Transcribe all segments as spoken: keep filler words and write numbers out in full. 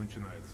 начинается.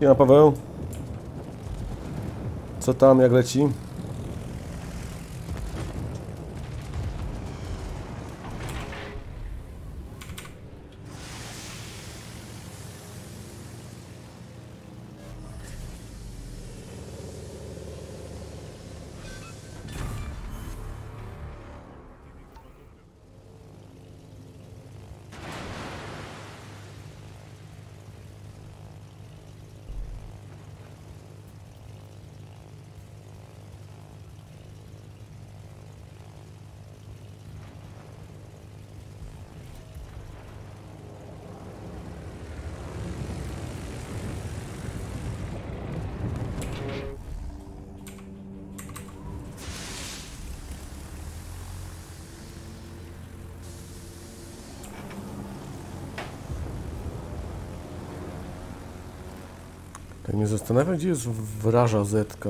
Ja, Paweł. Co tam, jak leci? Tak mnie zastanawia, gdzie jest wraża Zetka.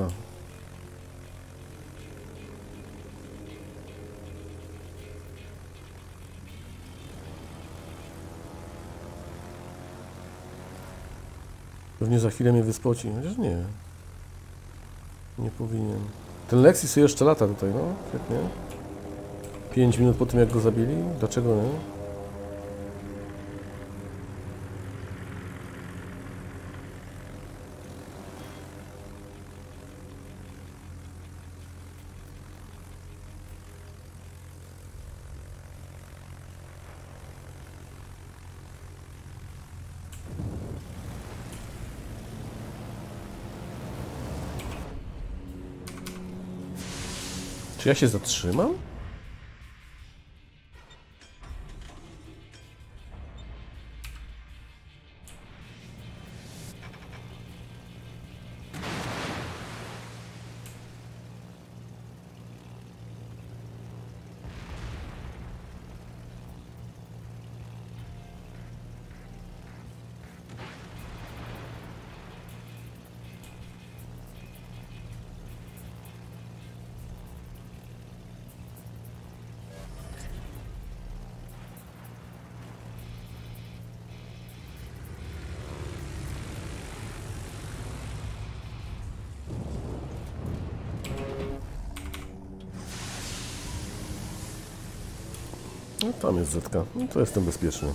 Pewnie za chwilę mnie wyspoci, chociaż nie. Nie powinien. Ten Lexi sobie jeszcze lata tutaj, no, świetnie. pięć minut po tym, jak go zabili? Dlaczego nie? Czy ja się zatrzymam? No tam jest Zetka, no to jestem bezpieczny.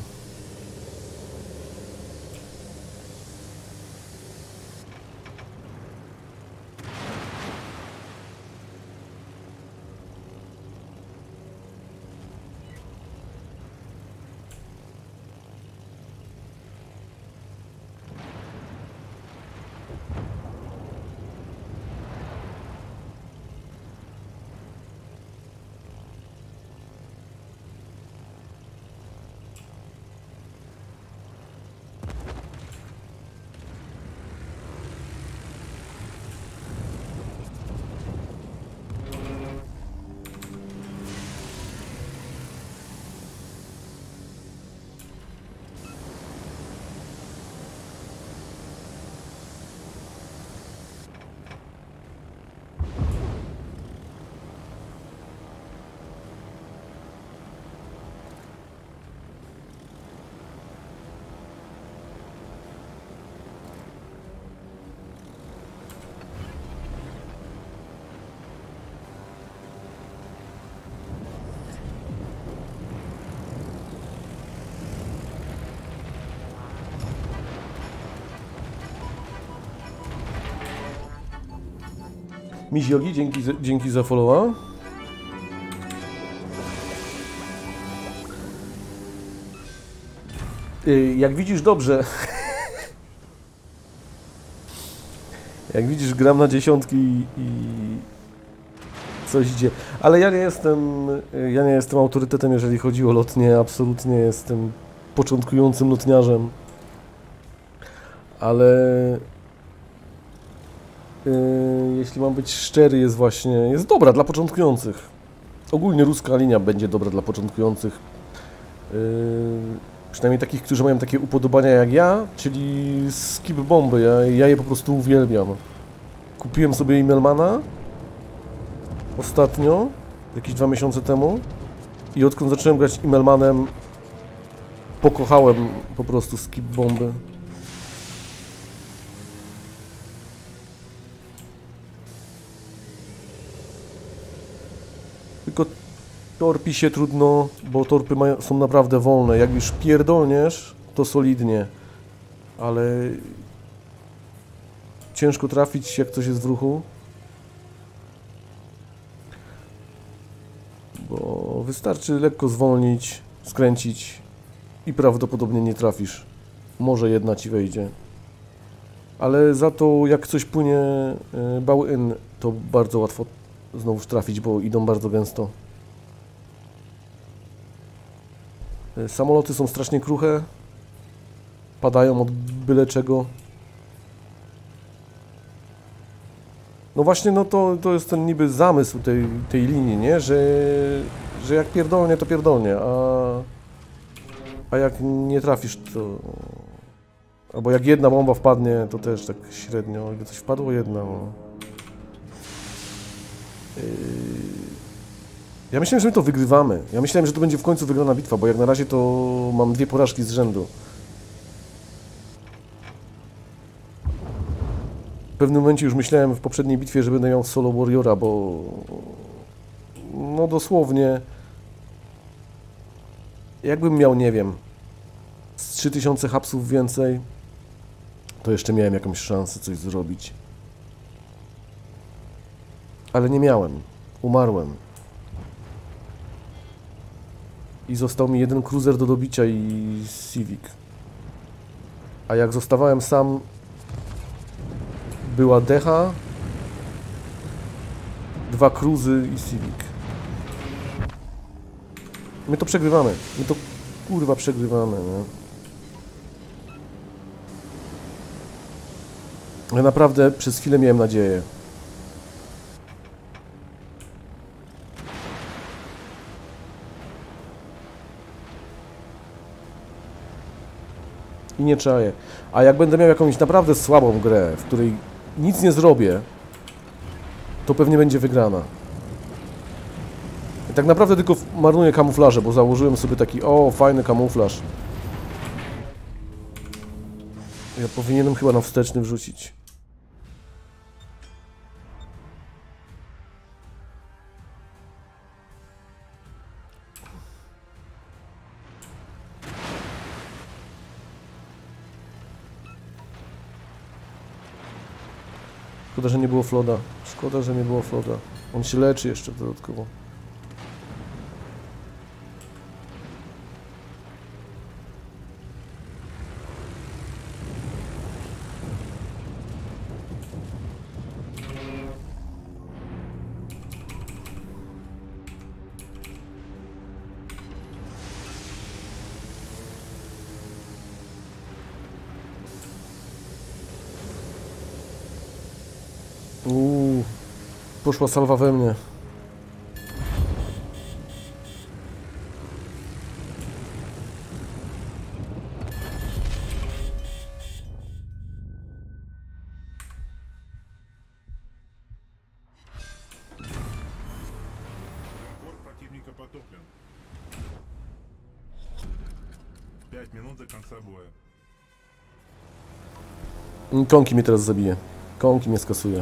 Miś Jogi, dzięki, dzięki za followa. Yy, jak widzisz, dobrze. Jak widzisz, gram na dziesiątki i, i coś idzie. Ale ja nie jestem, ja nie jestem autorytetem, jeżeli chodzi o lotnię. Absolutnie jestem początkującym lotniarzem. Ale Yy, jeśli mam być szczery, jest właśnie, jest dobra dla początkujących. Ogólnie ruska linia będzie dobra dla początkujących. Yy, przynajmniej takich, którzy mają takie upodobania jak ja, czyli skip bomby. Ja, ja je po prostu uwielbiam. Kupiłem sobie Immelmana ostatnio, jakieś dwa miesiące temu, i odkąd zacząłem grać Immelmanem, pokochałem po prostu skip bomby. Tylko torpi się trudno, bo torpy mają, są naprawdę wolne. Jak już pierdolniesz, to solidnie. Ale ciężko trafić, jak coś jest w ruchu. Bo wystarczy lekko zwolnić, skręcić i prawdopodobnie nie trafisz. Może jedna ci wejdzie. Ale za to jak coś płynie bow in, to bardzo łatwo znowuż trafić, bo idą bardzo gęsto. Samoloty są strasznie kruche. Padają od byle czego. No właśnie, no to, to jest ten niby zamysł tej, tej linii, nie? Że, że jak pierdolnie, to pierdolnie, a, a jak nie trafisz, to... Albo jak jedna bomba wpadnie, to też tak średnio. Jakby coś wpadło, jedna. No. Yy... Ja myślałem, że my to wygrywamy. Ja myślałem, że to będzie w końcu wygrana bitwa, bo jak na razie to mam dwie porażki z rzędu. W pewnym momencie już myślałem w poprzedniej bitwie, że będę miał solo warriora, bo... No dosłownie... Jakbym miał, nie wiem, z trzy tysiące hapsów więcej, to jeszcze miałem jakąś szansę coś zrobić. Ale nie miałem. Umarłem. I został mi jeden cruiser do dobicia i Civic. A jak zostawałem sam, była Decha, dwa cruzy i Civic. My to przegrywamy. My to kurwa przegrywamy, nie? Ja naprawdę przez chwilę miałem nadzieję. I nie czaję. A jak będę miał jakąś naprawdę słabą grę, w której nic nie zrobię, to pewnie będzie wygrana. I tak naprawdę tylko marnuję kamuflaże, bo założyłem sobie taki, o, fajny kamuflaż. Ja powinienem chyba na wsteczny wrzucić. Szkoda, że nie było Floda. Szkoda, że nie było Floda. On się leczy jeszcze dodatkowo. Uuu, poszła salwa we mnie. Противника потоплен. Пять минут до конца боя. Konki mnie teraz zabije. Konki mnie skasuje.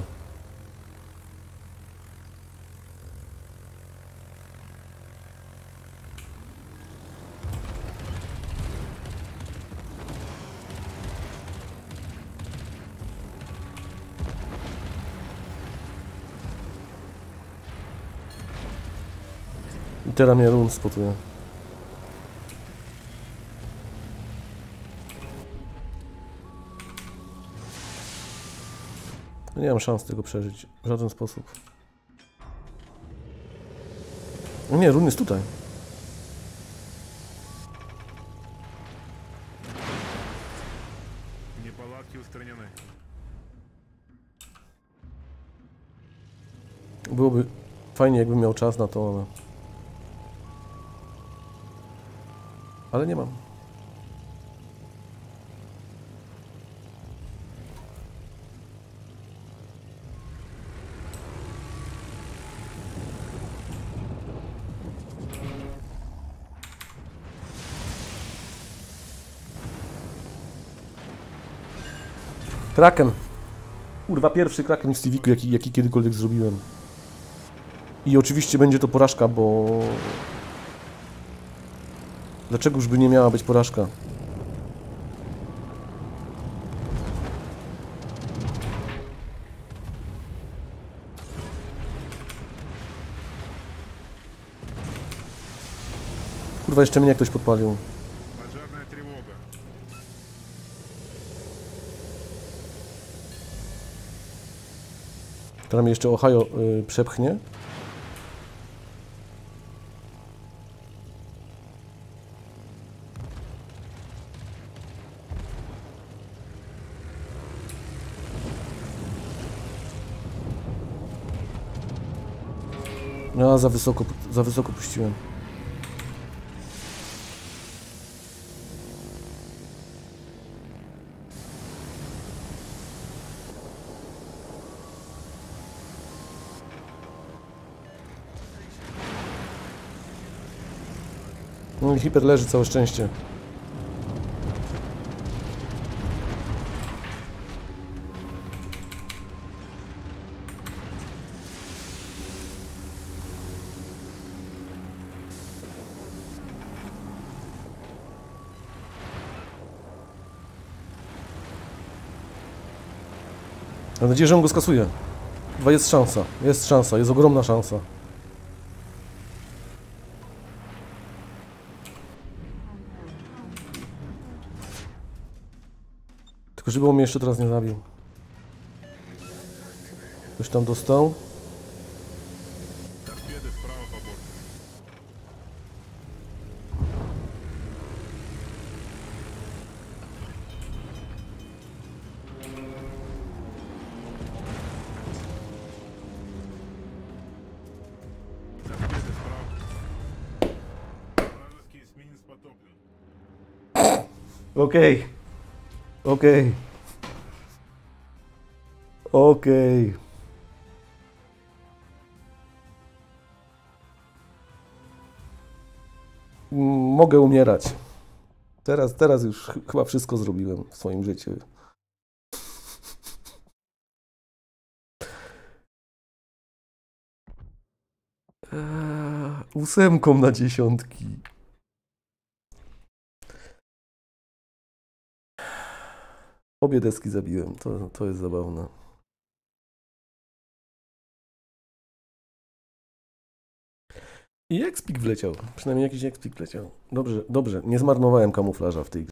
I teraz mnie run spotuje. Nie mam szans tego przeżyć. W żaden sposób. O nie, run jest tutaj. Неполадки устранены. Byłoby fajnie, jakbym miał czas na to, ale... Ale nie mam. Kraken. Kurwa, pierwszy Kraken w Civicu, jaki, jaki kiedykolwiek zrobiłem. I oczywiście będzie to porażka, bo... Dlaczegoż by nie miała być porażka? Kurwa, jeszcze mnie ktoś podpalił. Пожарная тревога. Teraz mnie jeszcze Ohio y, przepchnie. No, za wysoko, za wysoko puściłem. No i hiper leży, całe szczęście. Mam nadzieję, że on go skasuje. Chyba jest szansa, jest szansa, jest ogromna szansa. Tylko żeby on mnie jeszcze teraz nie zabił. Ktoś tam dostał. Торпеды справа по борту. Торпеды справа. Вражеский эсминец потоплен. Okej. Okej. Okej. Mm, Mogę umierać. Teraz, teraz już ch- chyba wszystko zrobiłem w swoim życiu. Eee, ósemką na dziesiątki. Obie deski zabiłem, to, to jest zabawne. I ekspik wleciał, przynajmniej jakiś ekspik wleciał. Dobrze, dobrze, nie zmarnowałem kamuflaża w tej grze.